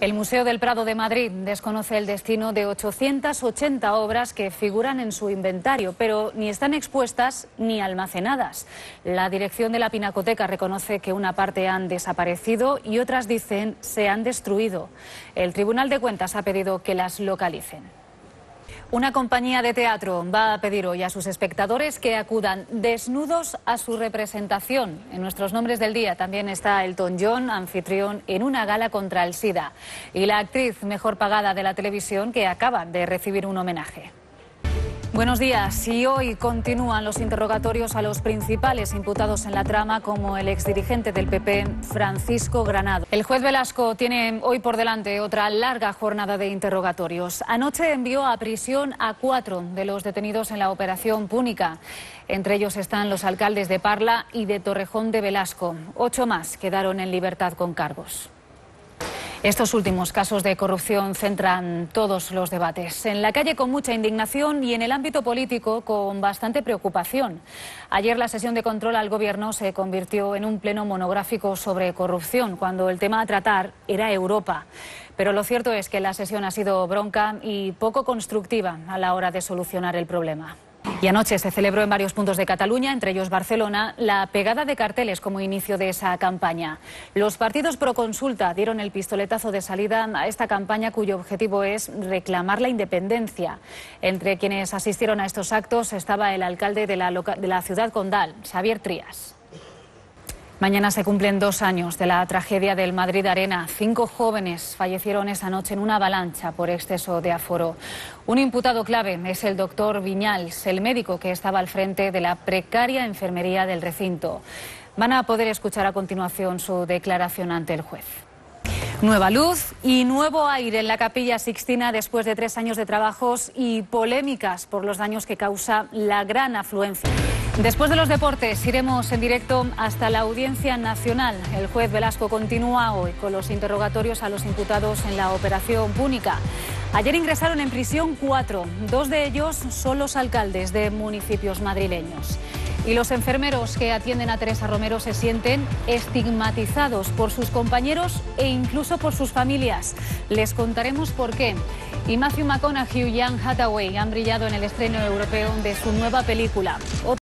El Museo del Prado de Madrid desconoce el destino de 880 obras que figuran en su inventario, pero ni están expuestas ni almacenadas. La dirección de la Pinacoteca reconoce que una parte han desaparecido y otras dicen se han destruido. El Tribunal de Cuentas ha pedido que las localicen. Una compañía de teatro va a pedir hoy a sus espectadores que acudan desnudos a su representación. En nuestros nombres del día también está Elton John, anfitrión en una gala contra el SIDA, y la actriz mejor pagada de la televisión, que acaba de recibir un homenaje. Buenos días. Y hoy continúan los interrogatorios a los principales imputados en la trama, como el exdirigente del PP, Francisco Granado. El juez Velasco tiene hoy por delante otra larga jornada de interrogatorios. Anoche envió a prisión a 4 de los detenidos en la operación Púnica. Entre ellos están los alcaldes de Parla y de Torrejón de Velasco. 8 más quedaron en libertad con cargos. Estos últimos casos de corrupción centran todos los debates. En la calle con mucha indignación y en el ámbito político con bastante preocupación. Ayer la sesión de control al gobierno se convirtió en un pleno monográfico sobre corrupción, cuando el tema a tratar era Europa. Pero lo cierto es que la sesión ha sido bronca y poco constructiva a la hora de solucionar el problema. Y anoche se celebró en varios puntos de Cataluña, entre ellos Barcelona, la pegada de carteles como inicio de esa campaña. Los partidos pro consulta dieron el pistoletazo de salida a esta campaña, cuyo objetivo es reclamar la independencia. Entre quienes asistieron a estos actos estaba el alcalde de la ciudad condal, Xavier Trias. Mañana se cumplen 2 años de la tragedia del Madrid Arena. 5 jóvenes fallecieron esa noche en una avalancha por exceso de aforo. Un imputado clave es el doctor Viñals, el médico que estaba al frente de la precaria enfermería del recinto. Van a poder escuchar a continuación su declaración ante el juez. Nueva luz y nuevo aire en la Capilla Sixtina después de 3 años de trabajos y polémicas por los daños que causa la gran afluencia. Después de los deportes iremos en directo hasta la Audiencia Nacional. El juez Velasco continúa hoy con los interrogatorios a los imputados en la operación Púnica. Ayer ingresaron en prisión 4, 2 de ellos son los alcaldes de municipios madrileños. Y los enfermeros que atienden a Teresa Romero se sienten estigmatizados por sus compañeros e incluso por sus familias. Les contaremos por qué. Y Matthew McConaughey y Anne Hathaway han brillado en el estreno europeo de su nueva película.